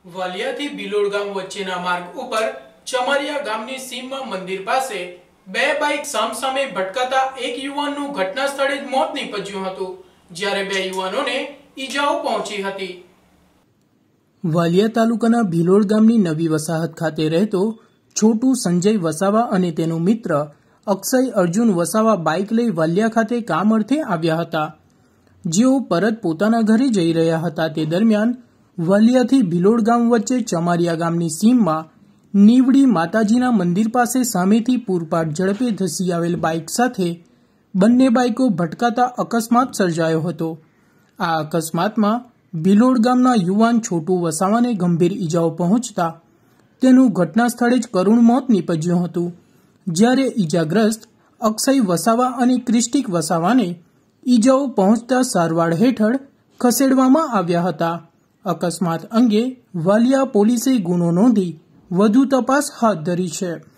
વાલિયાથી ભિલોડ ગામ વચ્ચેના માર્ગ ઉપર ચમારિયા ગામની સીમમાં મંદિર પાસે બે બાઇક સામસામે ભટકાતા એક યુવાનનું ઘટના સ્થળે જ મોત નીપજ્યું હતું, જ્યારે બે યુવાનોને ઈજાઓ પહોંચી હતી। વાલિયા તાલુકાના ભિલોડ ગામની નવી વસાહત ખાતે રહેતો છોટુ સંજય વસાવા અને તેનો મિત્ર અક્ષય અર્જુન વસાવા બાઇક લઈ વાલિયા ખાતે કામ અર્થે આવ્યા હતા। જેઓ પરત પોતાના ઘરે જઈ રહ્યા હતા તે દરમિયાન વાલિયાથી ભિલોડ ગામ વચ્ચે ચમારિયા ગામની સીમમાં નીવડી માતાજીના મંદિર પાસે સામેથી પૂરપાટ ઝડપે ધસી આવેલ બાઇક સાથે બંને બાઇકો ભટકાતા અકસ્માત સર્જાયો હતો। આ અકસ્માતમાં ભિલોડ ગામના યુવાન છોટુ વસાવાને ગંભીર ઈજાઓ પહોંચતા તેનું ઘટના સ્થળે જ કરુણ મોત નીપજ્યું હતું, જ્યારે ઈજાગ્રસ્ત અક્ષય વસાવા અને ક્રિસ્ટિક વસાવાને ઈજાઓ પહોંચતા સારવાર હેઠળ ખસેડવામાં આવ્યા હતા। અકસ્માત અંગે વાલિયા પોલીસે ગુનો નોંધી વધુ તપાસ હાથ ધરી છે।